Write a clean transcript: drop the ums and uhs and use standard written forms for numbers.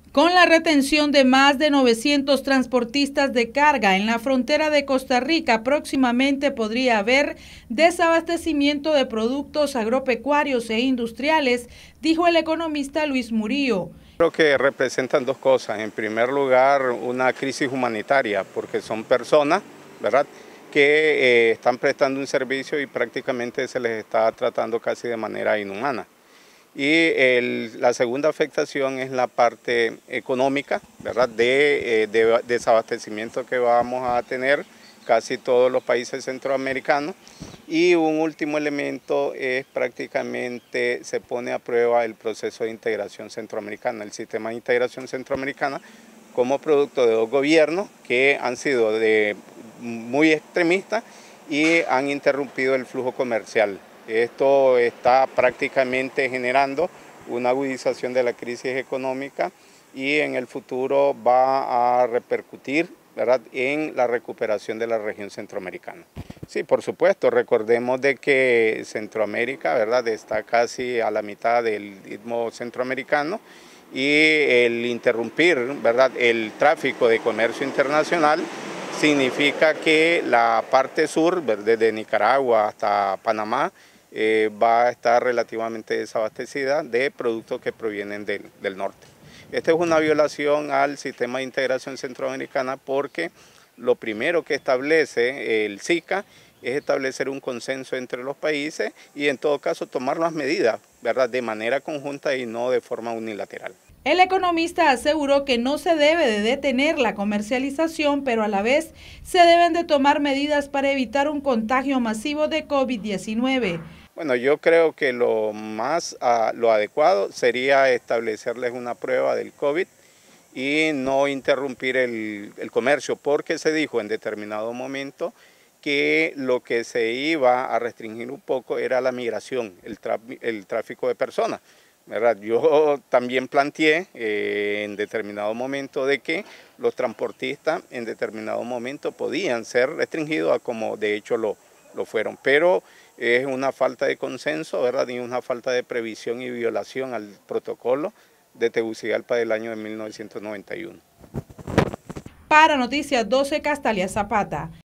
Con la retención de más de 900 transportistas de carga en la frontera de Costa Rica, próximamente podría haber desabastecimiento de productos agropecuarios e industriales, dijo el economista Luis Murillo. Creo que representan dos cosas. En primer lugar, una crisis humanitaria, porque son personas, ¿verdad?, que están prestando un servicio y prácticamente se les está tratando casi de manera inhumana. Y la segunda afectación es la parte económica, ¿verdad?, de desabastecimiento que vamos a tener casi todos los países centroamericanos. Y un último elemento es prácticamente se pone a prueba el proceso de integración centroamericana, el sistema de integración centroamericana, como producto de dos gobiernos que han sido muy extremistas y han interrumpido el flujo comercial. Esto está prácticamente generando una agudización de la crisis económica y en el futuro va a repercutir, ¿verdad?, en la recuperación de la región centroamericana. Sí, por supuesto, recordemos de que Centroamérica, ¿verdad?, está casi a la mitad del istmo centroamericano y el interrumpir, ¿verdad?, el tráfico de comercio internacional significa que la parte sur, desde Nicaragua hasta Panamá, va a estar relativamente desabastecida de productos que provienen del norte. Esta es una violación al sistema de integración centroamericana porque lo primero que establece el SICA es establecer un consenso entre los países y en todo caso tomar las medidas, ¿verdad?, de manera conjunta y no de forma unilateral. El economista aseguró que no se debe de detener la comercialización, pero a la vez se deben de tomar medidas para evitar un contagio masivo de COVID-19. Bueno, yo creo que lo adecuado sería establecerles una prueba del COVID y no interrumpir el comercio, porque se dijo en determinado momento que lo que se iba a restringir un poco era la migración, el tráfico de personas, ¿verdad? Yo también planteé en determinado momento de que los transportistas en determinado momento podían ser restringidos a como de hecho lo fueron, pero es una falta de consenso, ¿verdad?, y una falta de previsión y violación al protocolo de Tegucigalpa del año de 1991. Para Noticias 12, Castalia Zapata.